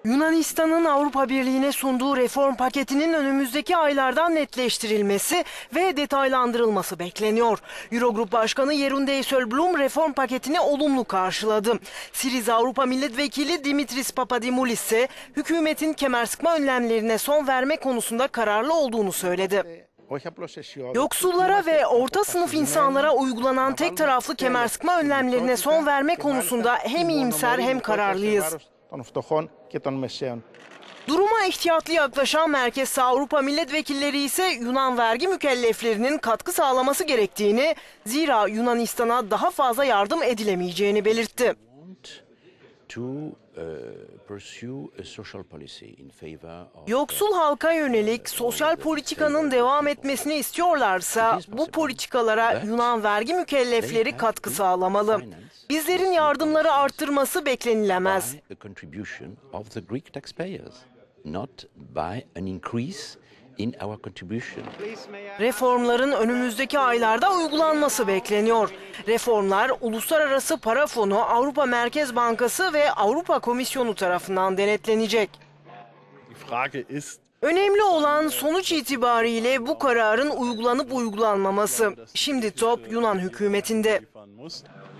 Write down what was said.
Yunanistan'ın Avrupa Birliği'ne sunduğu reform paketinin önümüzdeki aylardan netleştirilmesi ve detaylandırılması bekleniyor. Eurogrup Başkanı Jeroen Dijsselbloem reform paketini olumlu karşıladı. Syriza Avrupa Milletvekili Dimitris Papadimoulis ise hükümetin kemer sıkma önlemlerine son verme konusunda kararlı olduğunu söyledi. Yoksullara ve orta sınıf insanlara uygulanan tek taraflı kemer sıkma önlemlerine son verme konusunda hem iyimser hem kararlıyız. Duruma ihtiyatlı yaklaşan Merkez Sağ Avrupa milletvekilleri ise Yunan vergi mükelleflerinin katkı sağlaması gerektiğini, zira Yunanistan'a daha fazla yardım edilemeyeceğini belirtti. Yoksul halka yönelik sosyal politikanın devam etmesini istiyorlarsa bu politikalara Yunan vergi mükellefleri katkı sağlamalı. Bizlerin yardımları arttırması beklenilemez. Reformların önümüzdeki aylarda uygulanması bekleniyor. Reformlar Uluslararası Para Fonu, Avrupa Merkez Bankası ve Avrupa Komisyonu tarafından denetlenecek. Önemli olan sonuç itibariyle bu kararın uygulanıp uygulanmaması. Şimdi top Yunan hükümetinde.